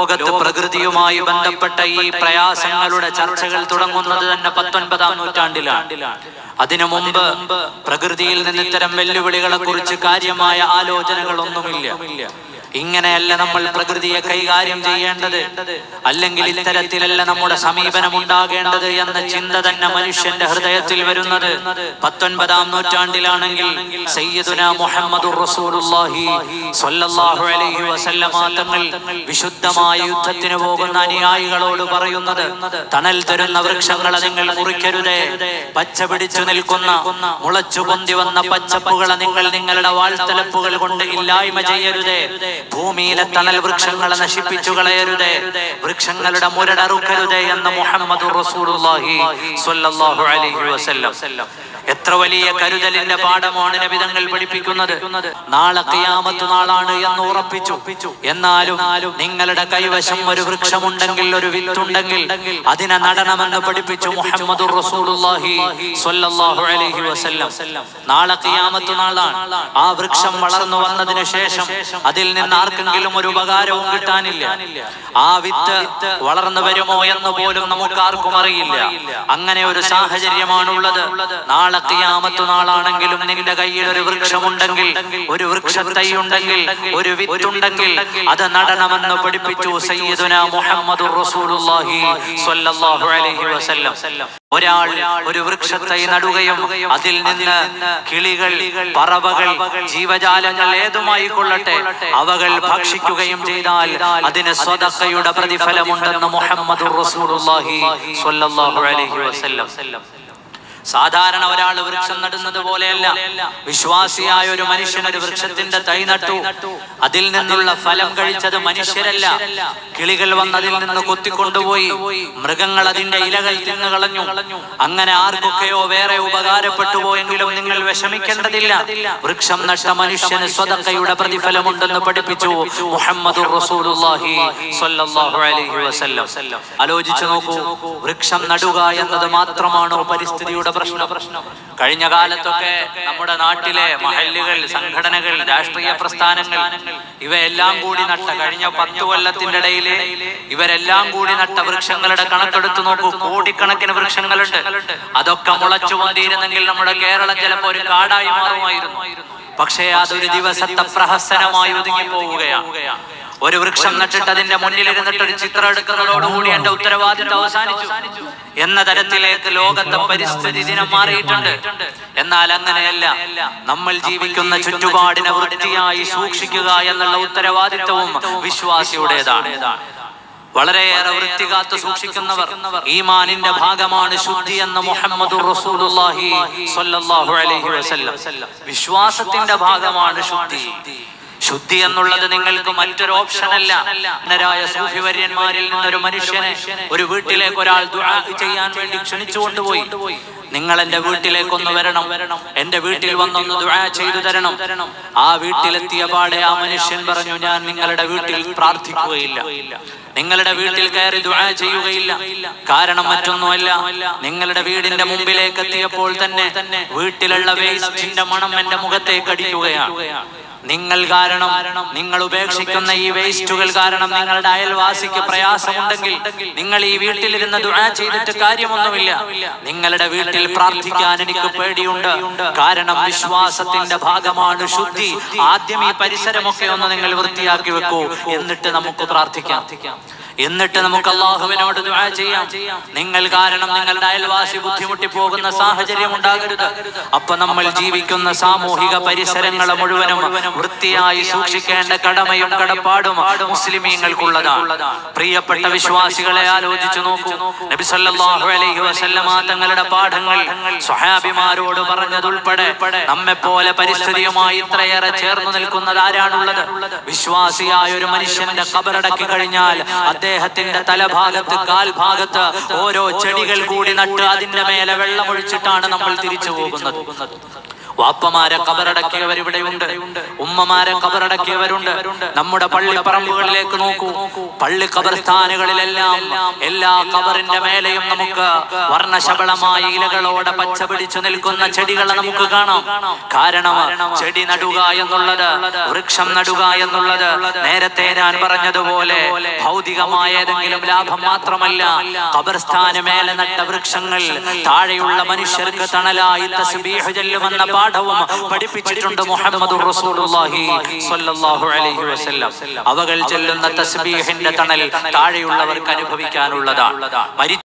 ലോകത്ത് പ്രകൃതിയുമായി ബന്ധപ്പെട്ട ഈ പ്രയാസങ്ങളുടെ ചർച്ചകൾ തുടങ്ങുന്നത് തന്നെ 19-ാം നൂറ്റാണ്ടിലാണ്. അതിനു മുമ്പ് പ്രകൃതിയിൽ നിന്ന് ഇത്തരം വെല്ലുവിളികളെ കുറിച്ച് കാര്യമായ ആലോചനകളൊന്നുമില്ല. ഇങ്ങനെയല്ല നമ്മൾ പ്രകൃതിയെ കൈകാര്യം ചെയ്യേണ്ടത്, അല്ലെങ്കിൽ ഇത്തരത്തിലല്ല നമ്മുടെ സമീപനം ഉണ്ടാകേണ്ടത് എന്ന ചിന്ത തന്നെ മനുഷ്യന്റെ ഹൃദയത്തിൽ വരുന്നത് 19-ാം നൂറ്റാണ്ടിലാണെങ്കിൽ സയ്യിദുനാ മുഹമ്മദുർ റസൂലുള്ളാഹി സ്വല്ലല്ലാഹു അലൈഹി വസല്ലമ തങ്ങൾ വിശുദ്ധമായ യുദ്ധത്തിന് പോകുന്ന അനുയായികളോട് പറയുന്നത്, തണൽ തരുന്ന വൃക്ഷങ്ങളെ നിങ്ങൾ മുറിക്കരുതേ, പച്ച പിടിച്ചു നിൽക്കുന്ന മുളച്ചു പൊന്തി വന്ന പച്ചപ്പുകളെ നിങ്ങൾ നിങ്ങളുടെ വാൾത്തലപ്പുകൾ കൊണ്ട് ഇല്ലായ്മ ചെയ്യരുതേ, ഭൂമിയിലെ തണൽ വൃക്ഷങ്ങളെ നശിപ്പിച്ചു കളയരുതേ, വൃക്ഷങ്ങളുടെ മുരടറുക്കരുതേ എന്ന് മുഹമ്മദുർ റസൂലുള്ളാഹി സ്വല്ലല്ലാഹു അലൈഹി വസല്ലം. എത്ര വലിയ കരുതലിന്റെ പാഠമാണ് നബി തങ്ങൾ പഠിപ്പിക്കുന്നത്. നാളെ ഖിയാമത്ത് നാളാണ് എന്ന് ഉറപ്പിച്ചു. എന്നാലും നിങ്ങളുടെ കൈവശം ഒരു വൃക്ഷമുണ്ടെങ്കിൽ, ഒരു വിത്തുണ്ടെങ്കിൽ അതിനെ നടണമെന്ന് പഠിപ്പിച്ചു മുഹമ്മദുർ റസൂലുള്ളാഹി സ്വല്ലല്ലാഹു അലൈഹി വസല്ലം. നാളെ ഖിയാമത്ത് നാളാണ്. ആ വൃക്ഷം വളർന്നു വന്നതിന് ശേഷം അതിൽ നിന്ന് ആർക്കെങ്കിലും ഒരു ഉപകാരവും കിട്ടാനില്ല. ആ വിത്ത് വളർന്നു വരുമോ എന്ന് പോലും നമുക്ക് ആർക്കും അറിയില്ല. അങ്ങനെ ഒരു സാഹചര്യമാണുള്ളത്. നാളെ ഖിയാമത്ത് നാളാണെങ്കിലും നിന്റെ കയ്യിൽ ഒരു വൃക്ഷമുണ്ടെങ്കിൽ, ഒരു വൃക്ഷത്തൈ ഉണ്ടെങ്കിൽ, ഒരു വിത്തുണ്ടെങ്കിൽ അത് നടണമെന്ന് പഠിപ്പിച്ചു സയ്യിദുനാ മുഹമ്മദുർ റസൂലുള്ളാഹി സ്വല്ലല്ലാഹു അലൈഹി വസല്ലം. ഒരാൾ ഒരു വൃക്ഷത്തൈ നടുകയും അതിൽ നിന്ന് കിളികൾ, പറവകൾ, ജീവജാലങ്ങൾ ഏതുമായി കൊള്ളട്ടെ അവകൾ ഭക്ഷിക്കുകയും ചെയ്താൽ അതിന് സ്വദഖയുടെ പ്രതിഫലമുണ്ടെന്ന് മുഹമ്മദുർ റസൂലുള്ളാഹി സ്വല്ലല്ലാഹു അലൈഹി വസല്ലം. സാധാരണ ഒരാൾ വൃക്ഷം നടുന്നത് പോലെയല്ല. വിശ്വാസിയായ ഒരു മനുഷ്യൻ ഒരു വൃക്ഷത്തിന്റെ തൈ നട്ടു. അതിൽ നിന്നുള്ള ഫലം കഴിച്ചത് മനുഷ്യരല്ല, കിളികൾ വന്നതിൽ നിന്ന് കൊത്തിക്കൊണ്ടുപോയി, മൃഗങ്ങൾ അതിന്റെ ഇലകൾ തിന്നുകളഞ്ഞു. അങ്ങനെ ആർക്കൊക്കെയോ വേറെ ഉപകാരപ്പെട്ടു പോയെങ്കിലും നിങ്ങൾ വിഷമിക്കേണ്ടതില്ല. വൃക്ഷം നട്ട മനുഷ്യന് സ്വദഖയുടെ പ്രതിഫലമുണ്ടെന്ന് പഠിപ്പിച്ചു മുഹമ്മദുർ റസൂലുള്ളാഹി സ്വല്ലല്ലാഹു അലൈഹി വസല്ലം. ആലോചിച്ചു നോക്കൂ, വൃക്ഷം നടുക എന്നത് മാത്രമാണോ പരിസ്ഥിതിയുടെ പ്രശ്നം? കഴിഞ്ഞ കാലത്തൊക്കെ നമ്മുടെ നാട്ടിലെ മഹല്ലുകൾ, സംഘടനകൾ, രാഷ്ട്രീയ പ്രസ്ഥാനങ്ങൾ ഇവയെല്ലാം കൂടി നട്ട, കഴിഞ്ഞ 10 കൊല്ലത്തിന്റെ ഇടയിൽ ഇവരെല്ലാം കൂടി നട്ട വൃക്ഷങ്ങളുടെ കണക്കെടുത്തു നോക്കൂ, കോടിക്കണക്കിന് വൃക്ഷങ്ങളുണ്ട്. അതൊക്കെ മുളച്ചു വന്നിരുന്നെങ്കിൽ നമ്മുടെ കേരളം ചിലപ്പോൾ ഒരു കാടായി മാറുമായിരുന്നു. പക്ഷേ അതൊരു ദിവസത്തെ പ്രഹസനമായി ഒതുങ്ങി പോവുകയാണ്. ഒരു വൃക്ഷം നട്ടിട്ട് അതിന്റെ മുന്നിലിരുന്നിട്ട് ഒരു ചിത്രം എടുക്കുന്നതോടുകൂടി എന്റെ ഉത്തരവാദിത്വം അവസാനിച്ചു എന്ന തരത്തിലേക്ക് ലോകത്തെ പരിസ്ഥിതി ദിനം മാറിയിട്ടുണ്ട്. എന്നാൽ അങ്ങനെയല്ല. നമ്മൾ ജീവിക്കുന്ന ചുറ്റുപാടിനെ വൃത്തിയായി സൂക്ഷിക്കുക എന്നുള്ള ഉത്തരവാദിത്വവും വിശ്വാസിയുടേതാണ്. വളരെയേറെ വൃത്തി കാത്തു സൂക്ഷിക്കുന്നവർ ഈമാനിന്റെ ഭാഗമാണ് ശുദ്ധി എന്ന് മുഹമ്മദുർ റസൂലുള്ളാഹി സ്വല്ലല്ലാഹു അലൈഹി വസല്ലം. വിശ്വാസത്തിന്റെ ഭാഗമാണ് ശുദ്ധി. ശുദ്ധി എന്നുള്ളത് നിങ്ങൾക്ക് മറ്റൊരു ഓപ്ഷൻ അല്ല. ായ സൂഫി വര്യന്മാരിൽ നിന്നൊരു മനുഷ്യനെ ഒരു വീട്ടിലേക്ക് ഒരാൾ ദുആ ചെയ്യാൻ വേണ്ടി ക്ഷണിച്ചു കൊണ്ടുപോയി. നിങ്ങൾ എന്റെ വീട്ടിലേക്കൊന്ന് വരണം, എന്റെ വീട്ടിൽ വന്നൊന്ന് ദുആ ചെയ്തു തരണം. ആ വീട്ടിലെത്തിയ പാടെ ആ മനുഷ്യൻ പറഞ്ഞു, ഞാൻ നിങ്ങളുടെ വീട്ടിൽ പ്രാർത്ഥിക്കുകയില്ല, നിങ്ങളുടെ വീട്ടിൽ കയറി ദുആ ചെയ്യുകയില്ല. കാരണം മറ്റൊന്നുമല്ല, നിങ്ങളുടെ വീടിന്റെ മുമ്പിലേക്ക് എത്തിയപ്പോൾ തന്നെ വീട്ടിലുള്ള വേസ്റ്റിന്റെ മണം എന്റെ മുഖത്തേക്ക് അടിക്കുകയാണ്. നിങ്ങൾ കാരണം, നിങ്ങൾ ഉപേക്ഷിക്കുന്ന ഈ വേസ്റ്റുകൾ കാരണം നിങ്ങളുടെ അയൽവാസിക്ക് പ്രയാസമുണ്ടെങ്കിൽ നിങ്ങൾ ഈ വീട്ടിലിരുന്ന് ദുആ ചെയ്തിട്ട് കാര്യമൊന്നുമില്ല. നിങ്ങളുടെ വീട്ടിൽ പ്രാർത്ഥിക്കാൻ എനിക്ക് പേടിയുണ്ട്. കാരണം വിശ്വാസത്തിന്റെ ഭാഗമാണ് ശുദ്ധി. ആദ്യം ഈ പരിസരമൊക്കെ ഒന്ന് നിങ്ങൾ വൃത്തിയാക്കി വെക്കൂ, എന്നിട്ട് നമുക്ക് പ്രാർത്ഥിക്കാം, എന്നിട്ട് നമുക്ക് അല്ലാഹുവിനോട് ദുആ ചെയ്യാം. നിങ്ങൾ കാരണം നിങ്ങളുടെ അയൽവാസി ബുദ്ധിമുട്ടി പോകുന്ന സാഹചര്യം ഉണ്ടാകരുത്. അപ്പൊ നമ്മൾ ജീവിക്കുന്ന സാമൂഹിക പരിസരങ്ങളെ മുഴുവനും വൃത്തിയായി സൂക്ഷിക്കേണ്ട കടമയും കടപ്പാടും മുസ്ലിമീങ്ങൾക്കുള്ളതാണ്. പ്രിയപ്പെട്ട വിശ്വാസികളെ, ആലോചിച്ചു നോക്കൂ, നബി സല്ലല്ലാഹു അലൈഹി വസല്ലമ തങ്ങളുടെ പാഠങ്ങൾ സ്വഹാബിമാരോട് പറഞ്ഞതുൾപ്പെടെ നമ്മെ പോലെ പരിസ്ഥിതിയുമായി ഇത്രയേറെ ചേർന്നു നിൽക്കുന്നത് ആരാണുള്ളത്? വിശ്വാസിയായ ഒരു മനുഷ്യന്റെ ഖബറടക്കി കഴിഞ്ഞാൽ അദ്ദേഹത്തിന്റെ തലഭാഗത്ത്, കാൽഭാഗത്ത് ഓരോ ചെടികൾ കൂടി നട്ട് അതിന്റെ മേലെ വെള്ളമൊഴിച്ചിട്ടാണ് നമ്മൾ തിരിച്ചു പോകുന്നത്. വാപ്പമാരെ കബറടക്കിയവരിവിടെയുണ്ട്, ഉമ്മമാരെ കബറടക്കിയവരുണ്ട്. നമ്മുടെ പള്ളിപ്പറമ്പുകളിലേക്ക് നോക്കൂ, പള്ളി ഖബർസ്ഥാനുകളിലെല്ലാം എല്ലാ ഖബറിന്റെ മേലെയും നമുക്ക് വർണ്ണശബളമായ ഇലകളോടെ പച്ച പിടിച്ചു നിൽക്കുന്ന ചെടികളെ നമുക്ക് കാണാം. കാരണം ചെടി നടുക എന്നുള്ളത്, വൃക്ഷം നടുക എന്നുള്ളത് നേരത്തെ ഞാൻ പറഞ്ഞതുപോലെ ഭൗതികമായ ഏതെങ്കിലും ലാഭം മാത്രമല്ല. ഖബർസ്ഥാന് മേലെ നട്ട വൃക്ഷങ്ങൾ താഴെയുള്ള മനുഷ്യർക്ക് തണലായി തസ്ബീഹ് ചൊല്ലുമെന്ന പാഠവും പഠിപ്പിച്ചിട്ടുണ്ട് മുഹമ്മദുർ റസൂലുള്ളാഹി സ്വല്ലല്ലാഹു അലൈഹി വസല്ലം. അവകൾ ചൊല്ലുന്ന തസ്ബീഹിന്റെ തണൽ താഴെയുള്ളവർക്ക് അനുഭവിക്കാനുള്ളതാണ്.